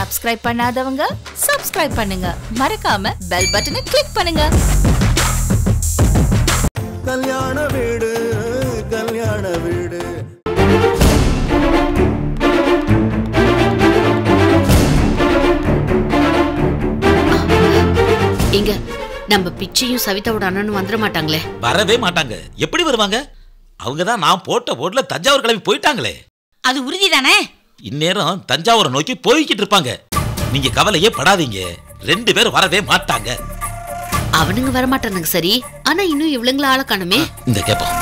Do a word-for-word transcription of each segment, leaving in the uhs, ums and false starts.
Subscribe பண்ணாதவங்க subscribe பண்ணுங்க, மறக்காம பெல் பட்டனை கிளிக் பண்ணுங்க. கல்யாண வீடு கல்யாண வீடு. இங்க நம்ம பிச்சையும் சவிதாவோட அண்ணனும் வந்துட மாட்டாங்களே? வரவே மாட்டாங்க. எப்படி வருவாங்க? அவங்கதான் நான் போட்ட போட்ல தஞ்சாவூர் கிளம்பி போயிட்டாங்களே. அது உறுதி தானே? இந்நேரம் தஞ்சாவூரை நோக்கி போய்கிட்டு இருப்பாங்க. நீங்க கவலையே படாதீங்க, ரெண்டு பேரும் வரவே மாட்டாங்க. அவனுங்க வரமாட்டானுங்க சரி, ஆனா இன்னும் இவ்வளங்கள ஆள காணுமே. இந்த கேப்போம்.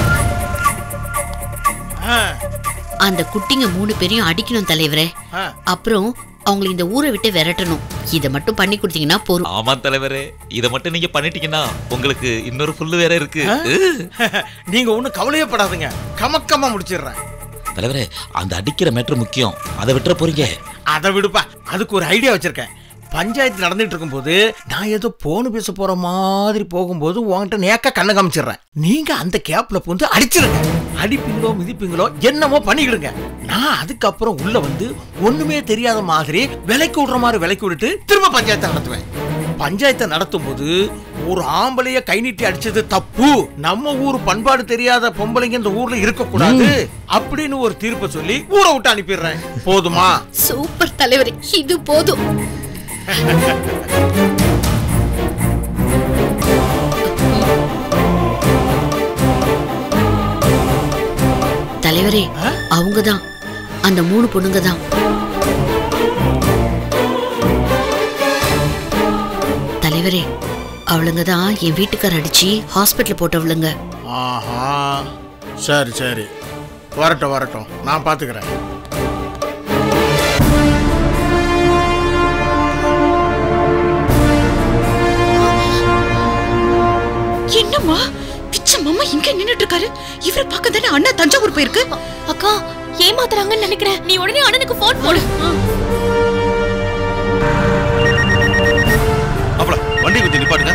அந்த குட்டிங்க மூணு பேரையும் அடிக்கணும் தலைவரே. அப்புறம் அவங்களை இந்த ஊரை விட்டு விரட்டணும். இதை மட்டும் பண்ணி கொடுத்தீங்கன்னா போதும். ஆமா தலைவரே, இதை மட்டும் நீங்க பண்ணிட்டீங்கன்னா உங்களுக்கு இன்னொரு புல்லு வேற இருக்கு. நீங்க ஒண்ணும் கவலையே படாதீங்க, கமக்கமா முடிச்சிடுறேன். தலைவரே, அந்த அடிக்கிற மேட்டர் முக்கியம், அதை விட்டுற போறீங்க. அதை விடுப்பா, அதுக்கு ஒரு ஐடியா வச்சிருக்கேன். பஞ்சாயத்து நடந்துட்டு இருக்கும் போது நான் ஏதோ போன் பேச போற மாதிரி போகும்போது உங்ககிட்ட நேக்க கண்ணை காமிச்சிடுறேன். நீங்க அந்த கேப்ல புந்து அடிச்சிருங்க. அடிப்பீங்களோ மிதிப்பீங்களோ என்னமோ பண்ணிக்கிடுங்க. நான் அதுக்கப்புறம் உள்ள வந்து ஒண்ணுமே தெரியாத மாதிரி விலைக்கு விடுற மாதிரி விலைக்கு விட்டுட்டு திரும்ப பஞ்சாயத்தை நடத்துவேன். பஞ்சாயத்தை நடத்தும் போது ஒரு ஆம்பளைய கை நீட்டி அடிச்சது தப்பு, நம்ம ஊர் பண்பாடு தெரியாத பொம்பளைங்க இந்த ஊர்ல இருக்க கூடாது அப்படின்னு ஒரு தீர்ப்பை சொல்லி ஊரை விட்டு அனுப்பிடுறேன். போதுமா? சூப்பர் தலைவரே, இது போதும். தலைவரே, அவங்கதான் அந்த மூணு பொண்ணுங்க தான். தலைவரே, அவளுங்க தான் என் வீட்டுக்கார அடிச்சு ஹாஸ்பிட்டல் போட்டவளுங்க. ஆஹா, சரி சரி, வரட்டும் வரட்டும், நான் பாத்துக்கிறேன். என்னம்மா பிச்சை மாமா இங்க நின்னுட்டு இருக்காரு? இவரை பார்க்க தானே அண்ணா தஞ்சாவூர் போயிருக்கு. அக்கா ஏமாத்துறாங்கன்னு நினைக்கிறேன். நீ உடனே அண்ணனுக்கு போன் போடு. அப்பள வண்டி கொஞ்சம் நிப்பாட்டுங்க.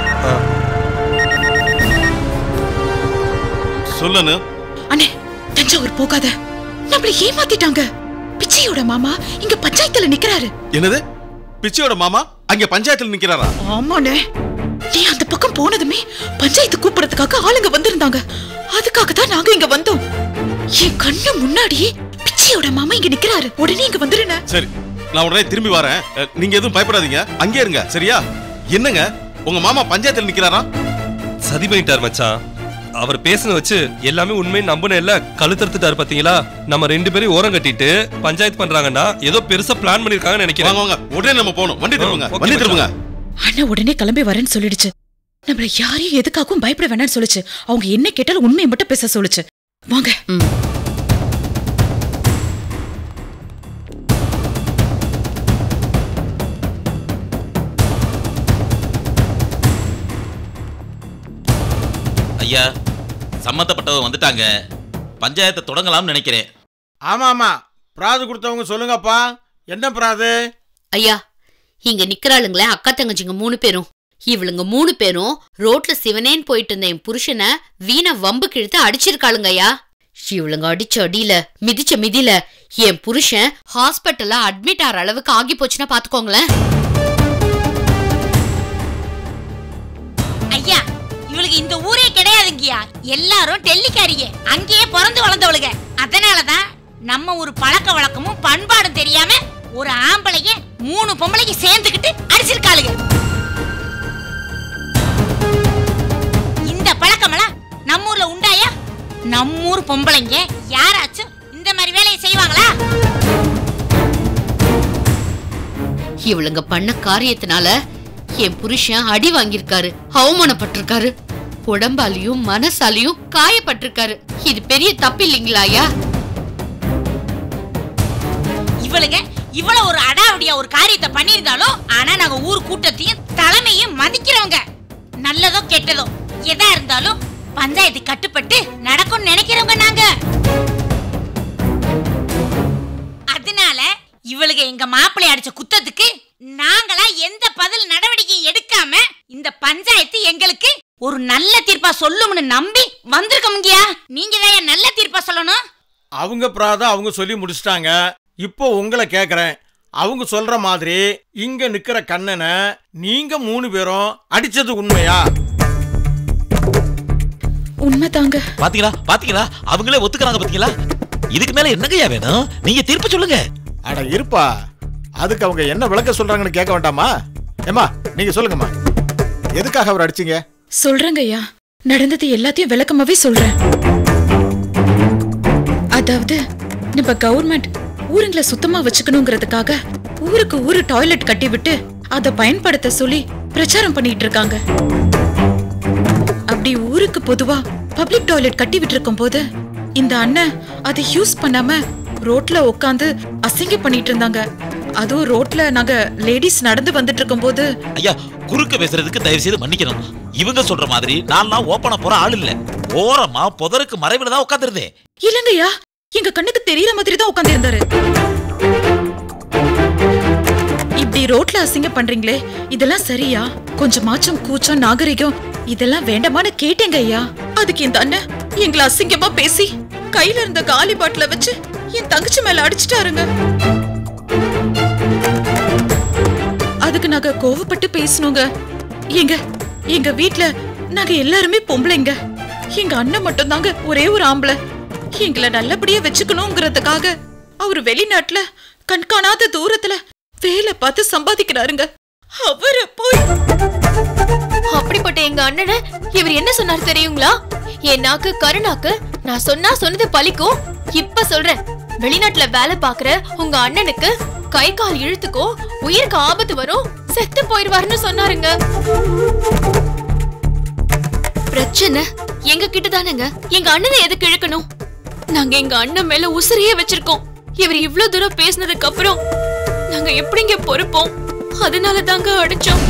சொல்லு அண்ணே, தஞ்சாவூர் போகாத, நம்மள ஏமாத்திட்டாங்க. பிச்சையோட மாமா இங்க பஞ்சாயத்துல நிக்கிறாரு. என்னது? பிச்சையோட மாமா அங்க பஞ்சாயத்துல நிக்கிறாரா? ஆமாண்ணே, நீ அந்த பக்கம் போனதுமே பஞ்சாயத்து கூப்பிடறதுக்காக ஆளுங்க வந்திருந்தாங்க. அதுக்காக தான் நாங்க இங்க வந்தோம். என் கண்ணு முன்னாடியே பிச்சையோட மாமா இங்க நிக்கிறாரு. உடனே இங்க வந்துருங்க. சரி, நான் உடனே திரும்பி வரேன். நீங்க எதுவும் பயப்படாதீங்க, அங்கே இருங்க சரியா? என்னங்க, உங்க மாமா பஞ்சாயத்துல நிக்கிறாரா? சதி பண்ணிட்டார் மச்சான். அவர் பேசுன வச்சு எல்லாமே உண்மையை நம்புன இல்ல, கழுத்தறுத்துட்டாரு. பாத்தீங்களா? நம்ம ரெண்டு பேரும் ஓரம் கட்டிட்டு பஞ்சாயத்து பண்றாங்கன்னா ஏதோ பெருசா பிளான் பண்ணிருக்காங்கன்னு நினைக்கிறேன். வாங்க வாங்க, உடனே நம்ம போணும். வண்டி திரும்புங்க, வண்டி திரும்புங்க. அண்ணா உடனே கிளம்பி வரேன்னு சொல்லிடுச்சு. நம்மள யாரையும் எதுக்காகவும் பயப்பட வேணாம்னு சொல்லுச்சு. அவங்க என்ன கேட்டாலும் உண்மையை மட்டும் பேச சொல்லுச்சு. வாங்க. ஐயா, சம்பந்தப்பட்டவங்க வந்துட்டாங்க. பஞ்சாயத்தை தொடங்கலாம்னு நினைக்கிறேன். ஆமா ஆமா, பிராது கொடுத்தவங்க சொல்லுங்கப்பா. என்ன பிராது? ஐயா, இங்க நிக்கிறாளுங்களே அக்கா தங்கச்சிங்க மூணு பேரும். இவளுங்க மூணு பேரும் ரோட்ல சிவனேன்னு போயிட்டு இருந்த என் புருஷனை வீண வம்பு கிழித்து அடிச்சிருக்காளுங்க ஐயா. இவளுங்க அடிச்ச அடியில மிதிச்ச மிதியில என் புருஷன் ஹாஸ்பிட்டல்ல அட்மிட் ஆற அளவுக்கு ஆகி போச்சுன்னா பாத்துக்கோங்களேன். ஐயா, இவளுக்கு இந்த ஊரே கிடையாதுங்கய்யா. எல்லாரும் டெல்லிக்காரியே, அங்கேயே பிறந்து வளர்ந்தவளுங்க. அதனாலதான் நம்ம ஒரு பழக்க வழக்கமும் பண்பாடும் தெரியாம ஒரு ஆம்பளைய மூணு பொம்பளைக்கு சேர்ந்துக்கிட்டு அடிச்சிருக்காளுங்க. இந்த பழக்கமெல்லாம் நம்ம ஊர்ல உண்டாயா? நம்ம ஊர் பொம்பளைங்க யாராச்சும் இந்த மாதிரி வேலையை செய்வாங்களா? இவளுங்க பண்ண காரியத்தினால என் புருஷன் அடி வாங்கியிருக்காரு, அவமானப்பட்டிருக்காரு, உடம்பாலையும் மனசாலையும் காயப்பட்டிருக்காரு. இது பெரிய தப்பு இல்லைங்களா ஐயா? இவளுங்க இவ்வளவு ஒரு அடாவடியா ஒரு காரியத்தை பண்ணிருந்தாலும், ஆனா நாங்க ஊர் கூட்டத்தையும் தலைமையும் மதிக்கிறவங்க. நல்லதோ கெட்டதோ எதா இருந்தாலும் பஞ்சாயத்து கட்டுப்பட்டு நடக்கும் நினைக்கிறவங்க நாங்க. அதனால இவளுக்கு எங்க மாப்பிள்ளை அடிச்ச குத்தத்துக்கு நாங்களா எந்த பதில் நடவடிக்கையும் எடுக்காம இந்த பஞ்சாயத்து எங்களுக்கு ஒரு நல்ல தீர்ப்பா சொல்லும்னு நம்பி வந்திருக்கோம்ங்கயா. நீங்க தான் நல்ல தீர்ப்பா சொல்லணும். அவங்க பிராதா அவங்க சொல்லி முடிச்சிட்டாங்க. இப்போ உங்களை கேக்குறேன், அவங்க சொல்ற மாதிரி இங்க நிக்கிற கண்ணனை நீங்க மூணு பேரும் அடிச்சது உண்மையா? உண்மைதாங்க. பாத்தீங்களா பாத்தீங்களா அவங்களே ஒத்துக்கறாங்க பாத்தீங்களா? இதுக்கு மேல என்னங்கய்யா வேணும்? நீங்க தீர்ப்பு சொல்லுங்க. அட இருப்பா, அதுக்கு அவங்க என்ன விளக்க சொல்றாங்கன்னு கேட்க வேண்டாமா? ஏமா நீங்க சொல்லுங்கம்மா, எதுக்காக அவர் அடிச்சீங்க? சொல்றேங்க ஐயா, நடந்தது எல்லாத்தையும் விளக்கமாவே சொல்றேன். அதாவது நம்ம கவர்மெண்ட் ஊருங்களை சுத்தமா வச்சுக்கணுங்கிறதுக்காக ஊருக்கு ஊரு டாய்லெட் கட்டி விட்டு அதை பயன்படுத்த சொல்லி பிரச்சாரம் பண்ணிட்டு இருக்காங்க. அப்படி ஊருக்கு பொதுவா பப்ளிக் டாய்லெட் கட்டி விட்டு இருக்கும் போது இந்த அண்ணன் அதை யூஸ் பண்ணாம ரோட்ல உட்காந்து அசிங்க பண்ணிட்டு இருந்தாங்க. அதுவும் ரோட்ல நாங்க லேடிஸ் நடந்து வந்துட்டு இருக்கும் போது. ஐயா, குறுக்க பேசுறதுக்கு தயவு செய்து மன்னிக்கணும். இவங்க சொல்ற மாதிரி நான்லாம் ஓப்பனா போற ஆள் இல்ல. ஓரமா புதருக்கு மறைவுல தான் உட்கார்ந்திருந்தேன். இல்லங்கய்யா, எங்க கண்ணுக்கு தெரியற மாதிரி தான் உட்கார்ந்து இருந்தாரு. இப்படி ரோட்ல அசிங்க பண்றீங்களே, இதெல்லாம் சரியா? கொஞ்சமாச்சும் கூச்சம் நாகரிகம் இதெல்லாம் வேண்டாமான்னு கேட்டேங்க ஐயா. அதுக்கு இந்த அண்ணன் எங்களை அசிங்கமா பேசி கையில இருந்த காலி பாட்டில வச்சு என் தங்கச்சி மேல அடிச்சுட்டாருங்க. அதுக்கு நாங்க கோவப்பட்டு பேசணுங்க. எங்க எங்க வீட்ல நாங்க எல்லாருமே பொம்பளைங்க. எங்க அண்ணன் மட்டும் தாங்க ஒரே ஒரு ஆம்பளை. எங்களை நல்லபடியா வச்சுக்கணுங்கிறதுக்காக அவரு வெளிநாட்டுல கண்காணாத தூரத்துல வேலை பார்த்து சம்பாதிக்கிறாருங்க. அவரை போய் அப்படிப்பட்ட எங்க அண்ணனை இவர் என்ன சொன்னார் தெரியுங்களா? என் நாக்கு கருணாக்கு நான் சொன்னா சொன்னது பலிக்கும். இப்ப சொல்றேன், வெளிநாட்டுல வேலை பாக்குற உங்க அண்ணனுக்கு கை கால் இழுத்துக்கோ, உயிருக்கு ஆபத்து வரும், செத்து போயிருவாருன்னு சொன்னாருங்க. பிரச்சனை எங்க கிட்ட தானேங்க. எங்க அண்ணனை எதுக்கு இழுக்கணும்? நாங்க எங்க அண்ணன் மேல உசிரியே வச்சிருக்கோம். இவர் இவ்ளோ தூரம் பேசினதுக்கு அப்புறம் நாங்க எப்படிங்க பொறுப்போம்? அதனால தாங்க அடிச்சோம்.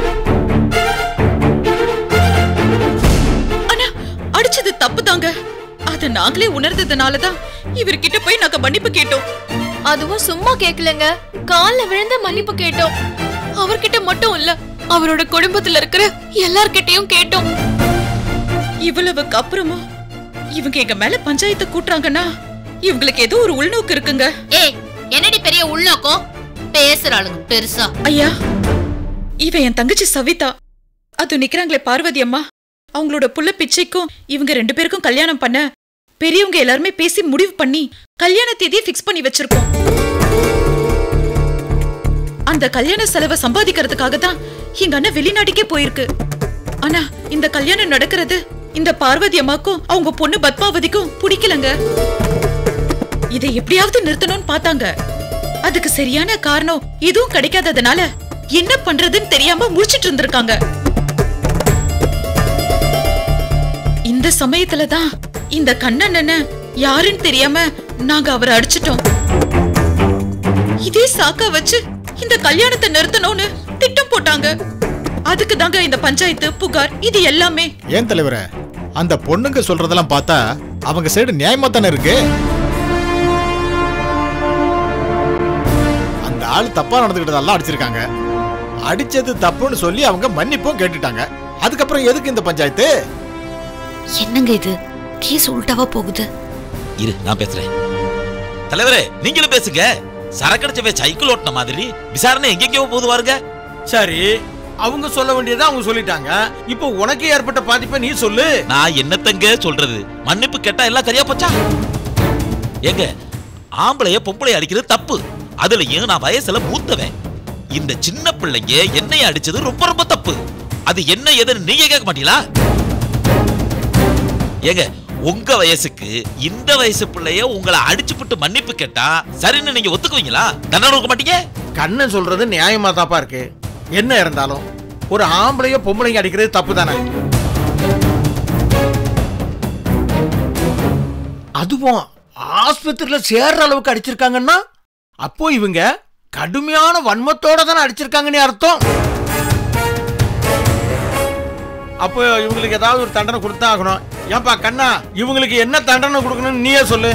ஆனா அடிச்சது தப்பு தாங்க. அத நாங்களே உணர்ந்ததுனாலதான் இவர்கிட்ட போய் நாங்க மன்னிப்பு கேட்டோம். அதுவும் சும்மா கேக்கலங்க, கால்ல விழுந்து மன்னிப்பு கேட்டோம். அவர்கிட்ட மட்டும் இல்ல, அவரோட குடும்பத்துல இருக்கிற எல்லார்கிட்டயும் கேட்டோம். இவ்வளவுக்கு அப்புறமும் இவங்க எங்க மேல பஞ்சாயத்து கூட்டுறாங்கன்னா இவங்களுக்கு ஏதோ ஒரு உள்நோக்கு இருக்குங்க. ஏய், என்னடி பெரிய உள்நோக்கம்? பேசுறாளுங்க பெருசா. ஐயா, இவன் என் தங்கச்சி சவிதா. அது நிக்கிறாங்களே பார்வதி அம்மா, அவங்களோட புள்ள பிச்சைக்கும் இவங்க ரெண்டு பேருக்கும் கல்யாணம் பண்ண பெரியவங்க எல்லாருமே பேசி முடிவு பண்ணி கல்யாண தேதியை பிக்ஸ் பண்ணி வச்சிருக்கோம். அந்த கல்யாண செலவை சம்பாதிக்கிறதுக்காக தான் எங்க அண்ணன் வெளிநாட்டுக்கே போயிருக்கு. ஆனா இந்த கல்யாணம் நடக்கிறது இந்த பார்வதி அம்மாக்கும் அவங்க பொண்ணு பத்மாவதிக்கும் பிடிக்கலங்க. இதை எப்படியாவது நிறுத்தணும்னு பார்த்தாங்க. அதுக்கு சரியான காரணம் எதுவும் கிடைக்காததுனால என்ன பண்றதுன்னு தெரியாம முடிச்சிட்டு இருந்திருக்காங்க. இந்த சமயத்துலதான் இந்த கண்ணன் யாருன்னு தெரியாம நாங்க அவரை அடிச்சிட்டோம். இதே சாக்கா வச்சு இந்த கல்யாணத்தை நிறுத்தணும்னு திட்டம் போட்டாங்க. அதுக்கு தாங்க இந்த பஞ்சாயத்து புகார் இது எல்லாமே. ஏன் தலைவரே, அந்த பொண்ணுங்க சொல்றதெல்லாம் பார்த்தா அவங்க சைடு நியாயமா தானே இருக்கு. அந்த ஆள் தப்பா நடந்துக்கிட்டதெல்லாம் அடிச்சிருக்காங்க. அடிச்சது தப்புன்னு சொல்லி அவங்க மன்னிப்பும் கேட்டுட்டாங்க. அதுக்கப்புறம் எதுக்கு இந்த பஞ்சாயத்து? என்னங்க இது? கேஸ் உல்டாவா போகுது. இரு, நான் பேசுறேன். தலைவரே, நீங்களும் பேசுங்க. சரக்கடிச்சவே சைக்கிள் ஓட்டின மாதிரி விசாரணை எங்கெங்கயோ போகுது பாருங்க. சரி, அவங்க சொல்ல வேண்டியதை அவங்க சொல்லிட்டாங்க. இப்போ உனக்கு ஏற்பட்ட பாதிப்பை நீ சொல்லு. நான் என்னத்தங்க சொல்றது? மன்னிப்பு கேட்டா எல்லாம் சரியா போச்சா? எங்க ஆம்பளைய பொம்பளைய அடிக்கிறது தப்பு. அதுலயும் நான் வயசுல மூத்தவன். இந்த சின்ன பிள்ளைங்க என்னைய அடிச்சது ரொம்ப ரொம்ப தப்பு. அது என்ன ஏதுன்னு நீங்க கேட்க மாட்டீங்களா? ஏங்க, உங்க வயசுக்கு இந்த வயசு பிள்ளைய உங்களை அடிச்சுப்புட்டு மன்னிப்பு கேட்டா சரின்னு நீங்க ஒத்துக்குவீங்களா? தண்டனை கொடுக்க மாட்டீங்க? கண்ணன் சொல்றது நியாயமா தாப்பா இருக்கு. என்ன இருந்தாலும் ஒரு ஆம்பளைய பொம்பளைங்க அடிக்கிறது தப்பு தானே. அதுவும் ஆஸ்பத்திரியில சேர்ற அளவுக்கு அடிச்சிருக்காங்கன்னா அப்போ இவங்க கடுமையான வன்மத்தோட தானே அடிச்சிருக்காங்கன்னு அர்த்தம். அப்போ இவங்களுக்கு ஏதாவது ஒரு தண்டனை கொடுத்தா ஆகணும். ஏன்பா கண்ணா, இவங்களுக்கு என்ன தண்டனை கொடுக்கணும்னு நீயே சொல்லு.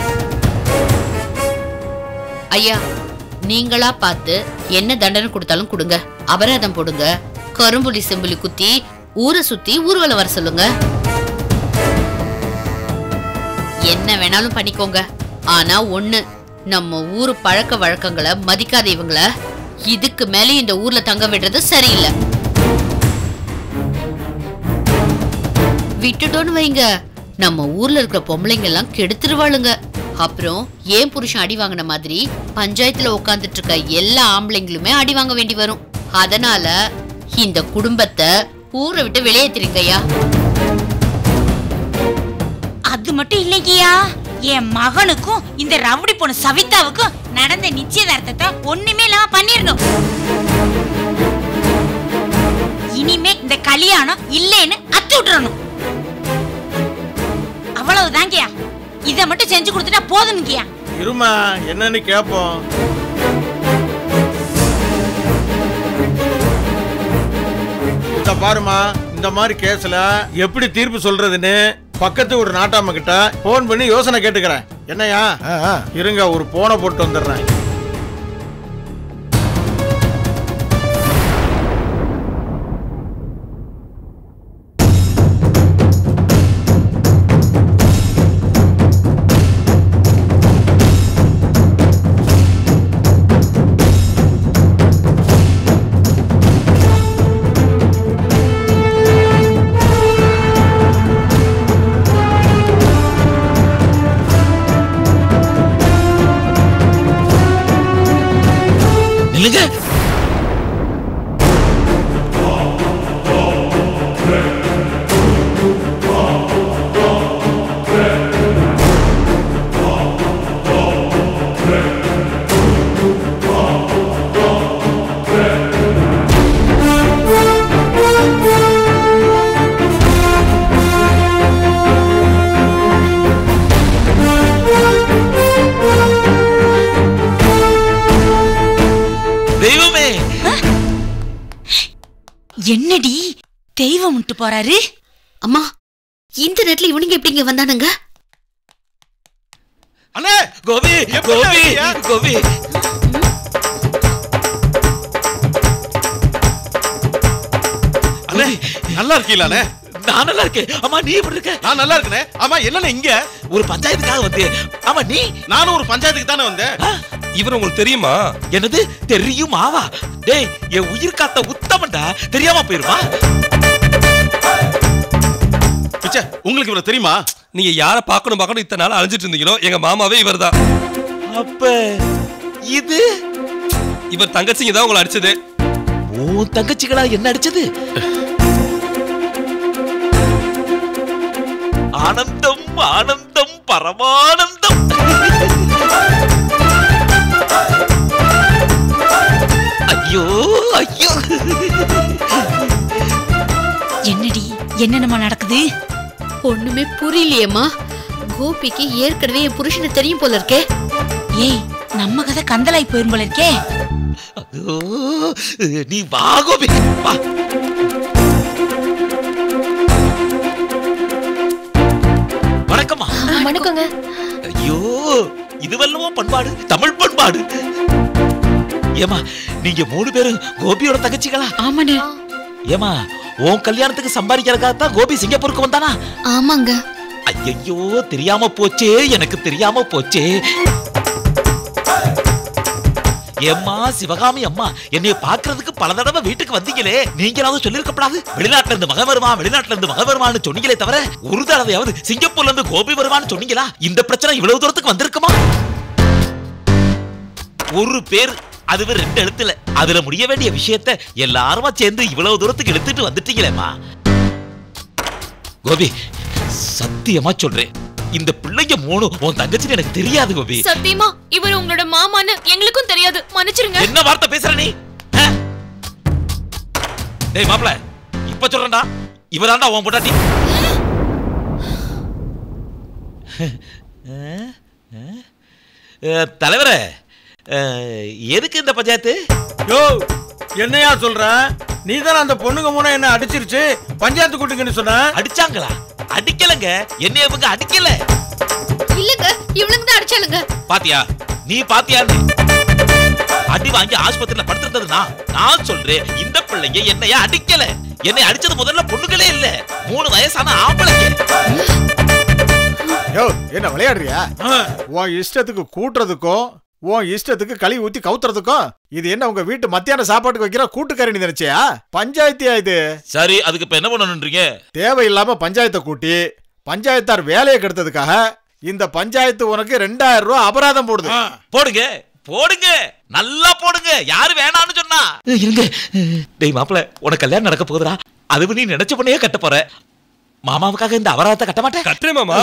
ஐயா, நீங்களா பார்த்து என்ன தண்டனை கொடுத்தாலும் கொடுங்க. அபராதம் போடுங்க. கரும்புலி செம்புலி குத்தி ஊரை சுத்தி ஊர்வலம் வர சொல்லுங்க. என்ன வேணாலும் பண்ணிக்கோங்க. ஆனா ஒண்ணு, நம்ம ஊரு பழக்க வழக்கங்களை மதிக்காத இவங்கள இதுக்கு மேலே இந்த ஊர்ல தங்க விடுறது சரியில்லை. விட்டுட்டோன்னு வைங்க, நம்ம ஊர்ல இருக்கிற பொம்பளைங்க எல்லாம் கெடுத்துருவாளுங்க. அப்புறம் ஏன் புருஷன் அடி வாங்கின மாதிரி பஞ்சாயத்துல உட்காந்துட்டு இருக்க எல்லா ஆம்பளைங்களுமே அடி வாங்க வேண்டி வரும். அதனால இந்த குடும்பத்தை ஊரை விட்டு வெளியேற்றிருங்கய்யா. அது மட்டும் இல்லைங்கய்யா, என் மகனுக்கும் இந்த ரவுடி பொண்ணு சவிதாவுக்கும் நடந்த நிச்சயதார்த்தத்தை ஒண்ணுமே இல்லாம பண்ணிரணும். இனிமே இந்த கல்யாணம் இல்லைன்னு அத்து விட்டுறணும். அவ்வளவுதாங்கய்யா. இதை மட்டும் செஞ்சு கொடுத்துட்டா போதும்ங்கய்யா. இருமா, என்னன்னு கேப்போம். இந்த பாருமா, இந்த மாதிரி கேஸ்ல எப்படி தீர்ப்பு சொல்றதுன்னு பக்கத்து ஒரு நாட்டாம கிட்ட போன் பண்ணி யோசனை கேட்டுக்கிறேன். என்னையா? இருங்க, ஒரு போனை போட்டு வந்துடுறேன். இல்லங்க, என்னடி தெய்வம் விட்டு போறாரு? அம்மா, இந்த நேரத்துல இவனுங்க எப்படிங்க வந்தானுங்க? அண்ணே, கோபி கோபி கோபி அண்ணே, நல்லா இருக்கீங்களா அண்ணே? நான் நல்லா இருக்கேன். ஆமா, நீ எப்படி இருக்க? நான் நல்லா இருக்கேனே. ஆமா, என்னண்ணே இங்க? ஒரு பஞ்சாயத்துக்காக வந்து. ஆமா, நீ? நானும் ஒரு பஞ்சாயத்துக்கு தானே வந்தேன். இவர் உங்களுக்கு தெரியுமா? என்னது தெரியுமாவா? டேய், என் உயிர் காத்த உத்தமன்டா, தெரியாம போயிருமா? பிச்சை, உங்களுக்கு இவரை தெரியுமா? நீங்க யார பார்க்கணும் பார்க்கணும் இத்தனை நாள் அலைஞ்சிட்டு இருந்தீங்களோ, எங்க மாமாவே இவர்தான். அப்ப இது இவர் தங்கச்சிங்க தான் உங்களை அடிச்சது. ஓ, தங்கச்சிகளா என்ன அடிச்சது? ஆனந்தம் ஆனந்தம் பரமானந்தம். ஐயோ ஐயோ, என்னடி என்னென்னமா நடக்குது? ஒண்ணுமே புரியலையேம்மா. கோபிக்கு ஏற்கனவே என் புருஷனை தெரியும் போல இருக்கே. ஏய், நம்ம கதை கந்தலாய் போயிரும் போல இருக்கே. ஐயோ, நீ வா கோபி, வா. வணக்கம்மா. வணக்கங்க. ஐயோ, இதுவல்லவோ பண்பாடு, தமிழ் பண்பாடு. ஏமா, நீங்க மூணு பேரும் கோபியோட தங்கச்சிகளா? ஆமாண்ணே. ஏமா, உன் கல்யாணத்துக்கு சம்பாதிக்கிறதுக்காகத்தான் கோபி சிங்கப்பூருக்கு வந்தானா? ஆமாங்க. ஐயோ, தெரியாம போச்சே, எனக்கு தெரியாம போச்சே. ஏம்மா சிவகாமி அம்மா, என்னைய பாக்குறதுக்கு பல தடவை வீட்டுக்கு வந்தீங்களே, நீங்களாவது சொல்லிருக்கப்படாது? வெளிநாட்டுல இருந்து மக வருமா, வெளிநாட்டுல இருந்து மக வருமானு சொன்னீங்களே தவிர ஒரு தடவையாவது சிங்கப்பூர்ல இருந்து கோபி வருமானு சொன்னீங்களா? இந்த பிரச்சனை இவ்வளவு தூரத்துக்கு வந்திருக்குமா? ஒரு பேர், அதுவே ரெண்டு எழுத்துல, அதுல முடிய வேண்டிய விஷயத்தை எல்லாருமா சேர்ந்து இவ்வளவு தூரத்துக்கு எடுத்துட்டு வந்துட்டீங்களேம்மா. கோபி, சத்தியமா சொல்றேன், இந்த பிள்ளைங்க மூணு உன் தங்கச்சின்னு எனக்கு தெரியாது கோபி. சத்தியமா இவர் உங்களோட மாமான்னு எங்களுக்கும் தெரியாது, மன்னிச்சிருங்க. என்ன வார்த்தை பேசுற நீ? டேய் மாப்ள, இப்ப சொல்றேன்டா, இவராண்டா உன் பொண்டாட்டி. தலைவரே, எதுக்கு இந்த பஞ்சாயத்து? யோ, என்னையா சொல்ற? நீ தானே அந்த பொண்ணுங்க மூணு என்ன அடிச்சிருச்சு, பஞ்சாயத்து கூட்டுங்கன்னு சொன்ன. அடிச்சாங்களா? அடிக்கலங்க, என்னைய இவங்க அடிக்கல. இல்லங்க, இவளுங்க தான் அடிச்சாளுங்க. பாத்தியா? நீ பாத்தியா? அடி வாங்கி ஆஸ்பத்திரியில படுத்திருந்தது நான். நான் சொல்றேன், இந்த பிள்ளைங்க என்னைய அடிக்கல. என்னை அடிச்சது முதல்ல பொண்ணுகளே இல்ல, மூணு வயசான ஆம்பளைங்க. யோ என்ன விளையாடுறியா? உன் இஷ்டத்துக்கு கூட்டுறதுக்கும் உன் இஷ்டத்துக்கு களி ஊத்தி கவுத்துறதுக்கும் இது என்ன உங்க வீட்டு மத்தியான சாப்பாட்டுக்கு வைக்கிற கூட்டுக்கறி நினைச்சியா? பஞ்சாயத்தியா இது? சரி, அதுக்கு இப்ப என்ன பண்ணணும்ன்றீங்க? தேவையில்லாம பஞ்சாயத்தை கூட்டி பஞ்சாயத்தார் வேலையை கெடுத்ததுக்காக இந்த பஞ்சாயத்து உனக்கு ரெண்டாயிரம் ரூபாய் அபராதம் போடுது. போடுங்க போடுங்க, நல்லா போடுங்க. யாரு வேணான்னு சொன்னா? இருங்க. டேய் மாப்பிள்ள, உனக்கு கல்யாணம் நடக்க போகுதுடா. அது நீ நினைச்ச பண்ணையே கட்ட போற. மாமாவுக்காக இந்த அபராதத்தை கட்ட மாட்டேன். கட்டுறேன் மாமா.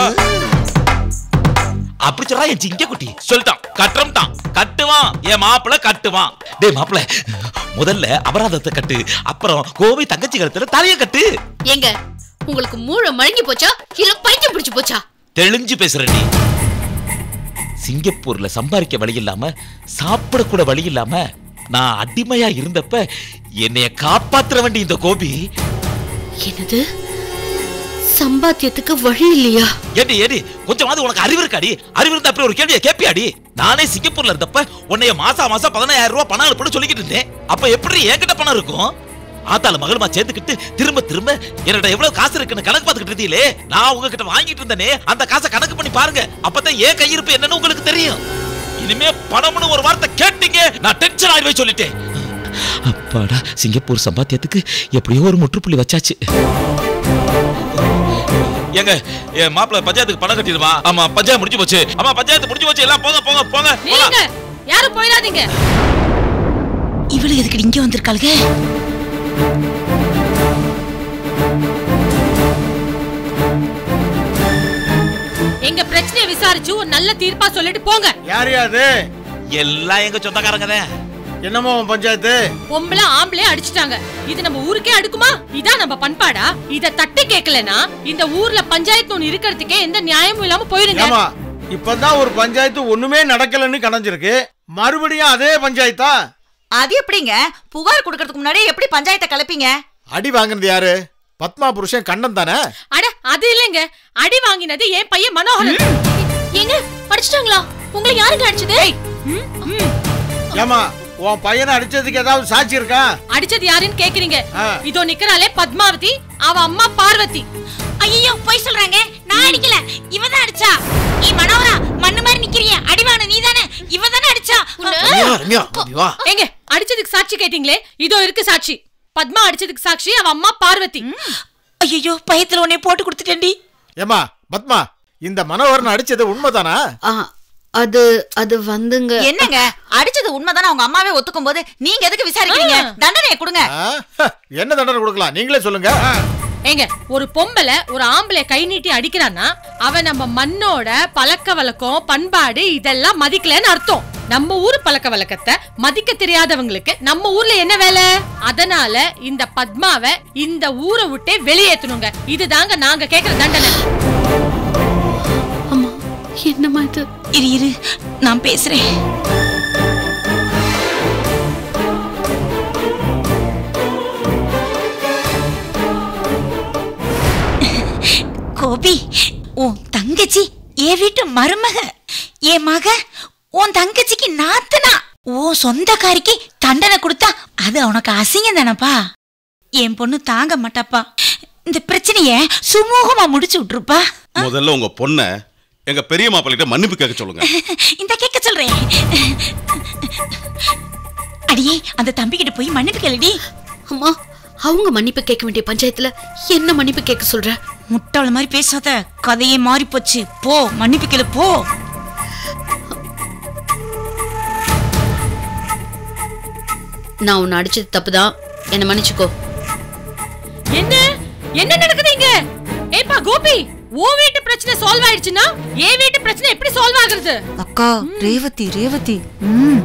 அப்படி சொல்றா என் சிங்க குட்டி. சொல்லிட்டான், கட்டுறம்ட்டான். கட்டுவான் என் மாப்பிள்ள, கட்டுவான். டேய் மாப்பிள்ள, முதல்ல அபராதத்தை கட்டு, அப்புறம் கோவை தங்கச்சி கழுத்துல தலைய கட்டு. எங்க உங்களுக்கு மூளை மழுங்கி போச்சா இல்ல பைத்தியம் பிடிச்சு போச்சா? தெளிஞ்சு பேசுற நீ. சிங்கப்பூர்ல சம்பாதிக்க வழி இல்லாம சாப்பிட கூட வழி இல்லாம நான் அடிமையா இருந்தப்ப என்னைய காப்பாத்துற வேண்டிய இந்த கோபி. என்னது? சம்பாத்தியத்துக்கு வழி இல்லையா? ஏடி ஏடி கொஞ்சமாவது உனக்கு அறிவு இருக்காடி? அறிவு இருந்தா அப்படி ஒரு கேள்வியை கேப்பியாடி? நானே சிங்கப்பூர்ல இருந்தப்ப உன்னைய மாசா மாசம் பதினாயிரம் ரூபாய் பணம் அனுப்பி சொல்லிக்கிட்டு இருந்தேன். அப்ப எப்படி என்கிட்ட பணம் இருக்கும்? ஆத்தால மகளுமா சேர்த்துக்கிட்டு திரும்ப திரும்ப என்னோட எவ்வளவு காசு இருக்குன்னு கணக்கு பார்த்துக்கிட்டு இருந்தீங்களே, நான் உங்ககிட்ட வாங்கிட்டு இருந்தேனே அந்த காசை கணக்கு பண்ணி பாருங்க. அப்பதான் ஏன் கையிருப்பு என்னன்னு உங்களுக்கு தெரியும். இனிமே பணம்னு ஒரு வார்த்தை கேட்டீங்க நான் டென்ஷன் ஆயிடுவே சொல்லிட்டேன். அப்பாடா, சிங்கப்பூர் சம்பாத்தியத்துக்கு எப்படியோ ஒரு முற்றுப்புள்ளி வச்சாச்சு. எங்க என் மாப்பிள்ள பஞ்சாயத்துக்கு பணம் கட்டிடுமா? ஆமா, பஞ்சாயத்து முடிஞ்சு போச்சு. ஆமா, பஞ்சாயத்து முடிஞ்சு போச்சு. எல்லாம் போங்க போங்க போங்க. நீங்க யாரும் போயிடாதீங்க. இவளு எதுக்கு இங்க வந்திருக்காளுங்க? எங்க பிரச்சனையை விசாரிச்சு ஒரு நல்ல தீர்ப்பா சொல்லிட்டு போங்க. யார் யாது? எல்லாம் எங்க சொந்தக்காரங்க தான். என்னமோ பஞ்சாயத்து? பொம்பளை ஆம்பளை அடிச்சிட்டாங்க. இது நம்ம ஊருக்கே அடுக்குமா? இதான் நம்ம பண்பாடா? இத தட்டி கேட்கலனா இந்த ஊர்ல பஞ்சாயத்து ஒன்னு இருக்கிறதுக்கே எந்த நியாயமும் இல்லாம போயிருங்க. ஆமா, இப்பதான் ஒரு பஞ்சாயத்து ஒண்ணுமே நடக்கலன்னு கணஞ்சிருக்கு. மறுபடியும் அதே பஞ்சாயத்தா? அது எப்படிங்க? புகார் கொடுக்கறதுக்கு முன்னாடி எப்படி பஞ்சாயத்தை கலப்பீங்க? அடி வாங்குனது யாரு? பத்மா புருஷன் கண்ணன் தானே? அட அது இல்லங்க, அடி வாங்கினது என் பையன் மனோகரன். ஏங்க அடிச்சிட்டாங்களா? உங்களை யாருங்க அடிச்சது? ஏமா, உன் பையனை அடிச்சதுக்கு ஏதாவது சாட்சி இருக்கா? அடிச்சது யாருன்னு கேக்குறீங்க? இதோ நிக்கறாளே பத்மாவதி, அவ அம்மா பார்வதி. ஐயோ போய் சொல்றாங்க, நான் அடிக்கல, இவதான் அடிச்சா. நீ மனோகரா மண்ணு மாதிரி நிக்கிறியே, அடிவான நீதானே? இவதானே அடிச்சா. ஏங்க அடிச்சதுக்கு சாட்சி கேட்டீங்களே, இதோ இருக்கு சாட்சி. பத்மா அடிச்சதுக்கு சாட்சி அவ அம்மா பார்வதி. ஐயோ பயத்துல உன்னை போட்டு கொடுத்துட்டேன்டி. ஏமா பத்மா, இந்த மனோகரன் அடிச்சது உண்மைதானா? அது அது வந்துங்க. என்னங்க அடிச்சது உண்மைதானே அவங்க அம்மாவே ஒத்துக்கும் போது நீங்க எதுக்கு விசாரிக்கிறீங்க? தண்டனையை கொடுங்க. என்ன தண்டனை கொடுக்கலாம் நீங்களே சொல்லுங்க. ஏங்க ஒரு பொம்பளை ஒரு ஆம்பளை கை நீட்டி அடிக்கிறான்னா அவ நம்ம மண்ணோட பழக்க வழக்கம் பண்பாடு இதெல்லாம் மதிக்கலன்னு அர்த்தம். நம்ம ஊர் பழக்க வழக்கத்தை மதிக்க தெரியாதவங்களுக்கு நம்ம ஊர்ல என்ன வேலை? அதனால இந்த பத்மாவை இந்த ஊரை விட்டே வெளியேற்றணுங்க. இதுதாங்க நாங்க கேக்குற தண்டனை. அம்மா என்னம்மா இது? இரு இரு நான் பேசுறேன். கோபி, உன் தங்கச்சி என் வீட்டு மருமக, என் மக உன் தங்கச்சிக்கு நாத்தனா. உன் சொந்தக்காரிக்கு தண்டனை கொடுத்தா அது உனக்கு அசிங்கம் தானப்பா. என் பொண்ணு தாங்க மாட்டாப்பா. இந்த பிரச்சனைய சுமூகமா முடிச்சு விட்டுருப்பா. முதல்ல உங்க பொண்ண எங்க பெரிய மாப்பிள்ளைகிட்ட மன்னிப்பு கேட்க சொல்லுங்க. இந்த கேட்க சொல்றேன். அடியே அந்த தம்பி கிட்ட போய் மன்னிப்பு கேளுடி. அம்மா, அவங்க மன்னிப்பு கேட்க வேண்டிய பஞ்சாயத்துல என்ன மன்னிப்பு கேட்க சொல்ற? முட்டாள மாதிரி பேசாத, கதையே மாறி போச்சு. போ மன்னிப்பு கேளு போ. நான் உன்னை அடிச்சது தப்புதான், என்ன மன்னிச்சுக்கோ. என்ன என்ன நடக்குதுங்க? ஏப்பா கோபி, ஓ வீட்டு பிரச்சனை சால்வ் ஆயிடுச்சுன்னா என் வீட்டு பிரச்சனை எப்படி சால்வ் ஆகுறது? அக்கா ரேவதி ரேவதி ம்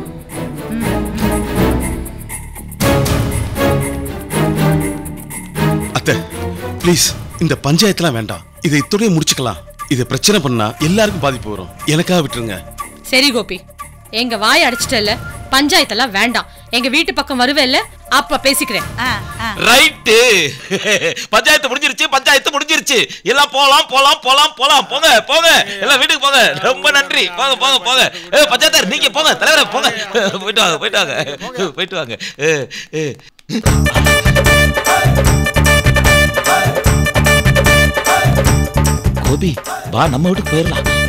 அத்தை ப்ளீஸ், இந்த பஞ்சாயத்துலாம் வேண்டாம். இதை இத்தோடய முடிச்சுக்கலாம். இதை பிரச்சனை பண்ணா எல்லாருக்கும் பாதிப்பு வரும். எனக்காக விட்டுருங்க. சரி கோபி, எங்க வாய் அடிச்சிட்டல, பஞ்சாயத்தெல்லாம் வேண்டாம். எங்க வீட்டு பக்கம் வருவேல்ல, அப்ப பேசிக்கிறேன். ரைட்டு. பஞ்சாயத்து முடிஞ்சிருச்சு, பஞ்சாயத்து முடிஞ்சிருச்சு. எல்லாம் போலாம் போலாம் போலாம் போலாம். போங்க போங்க, எல்லாம் வீட்டுக்கு போங்க. ரொம்ப நன்றி. போங்க போங்க போங்க. ஏ பஞ்சாயத்தார் நீங்க போங்க, தலைவரே போங்க. போயிட்டு வாங்க போயிட்டு வாங்க போயிட்டு வாங்க. கோபி வா நம்ம வீட்டுக்கு போயிடலாம்.